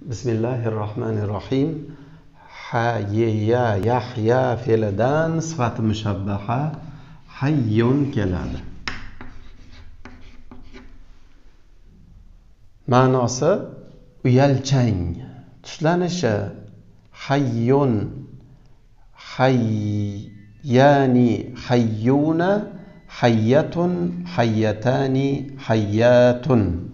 Bismillahirrahmanirrahim. Hayya yahya fe'lidan sifat mushabbaha hayyun keladi. Ma'nosi uyalchang, tushlanishi. Hayyun, hayyani, hayyuna, hayyatun, hayyatani, hayyatun.